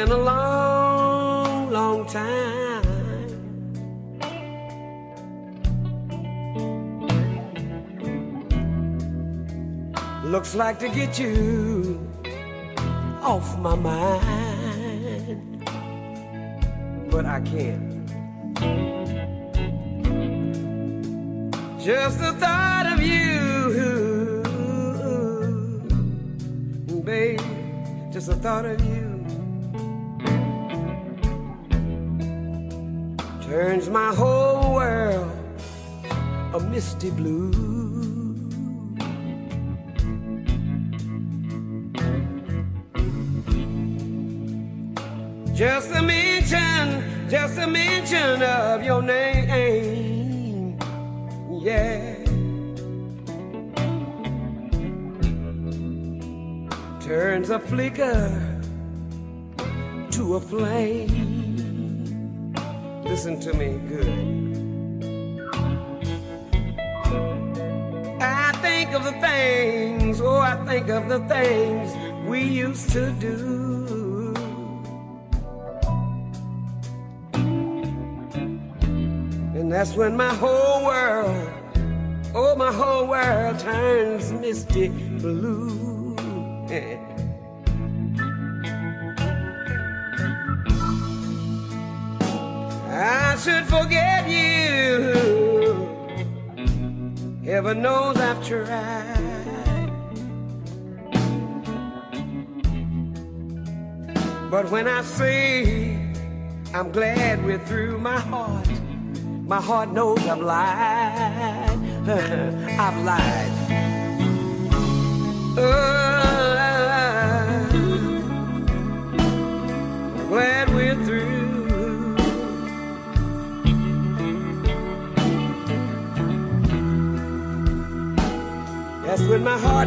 been a long, long time. Looks like to get you off my mind, but I can't. Just the thought of you, babe, just the thought of you turns my whole world a misty blue. Just a mention of your name, yeah, turns a flicker to a flame. Listen to me good. I think of the things, oh, I think of the things we used to do. And that's when my whole world, oh, my whole world turns misty blue. I should forget you. Heaven knows I've tried. But when I say I'm glad we're through, my heart knows I've lied. I've lied. I'm glad we're through. That's when my heart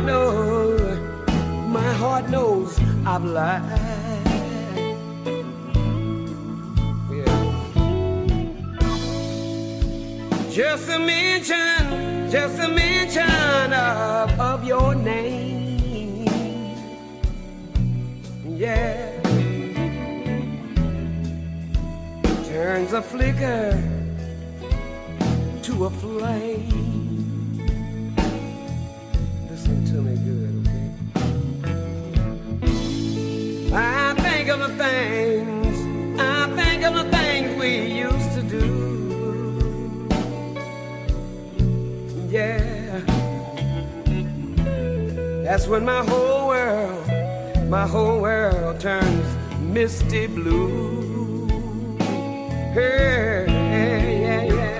knows I've lied. Just a mention of your name, yeah, turns a flicker to a flame. Listen to me good, okay? I think of the things we used to do. Yeah, that's when my whole world turns misty blue. Hey, yeah, yeah.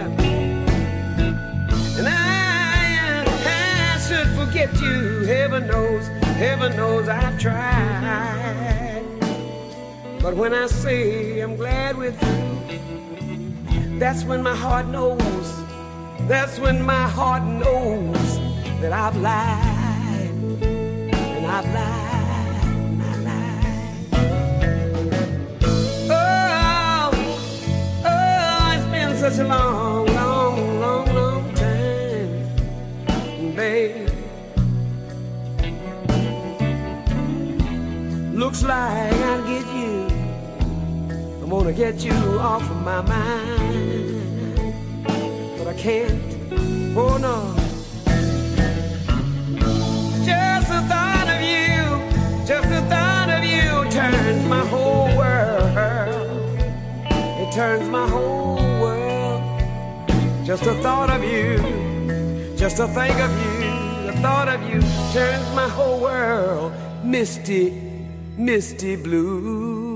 And I should forget you. Heaven knows I've tried. But when I say I'm glad we're through, that's when my heart knows. That's when my heart knows that I've lied, and I've lied, and I lied. Oh, it's been such a long, long, long, long time, babe. Looks like I'll get you. I'm gonna get you off of my mind. I can't, oh no. Just the thought of you turns my whole world. It turns my whole world. Just the thought of you, just to think of you, the thought of you turns my whole world misty, misty blue.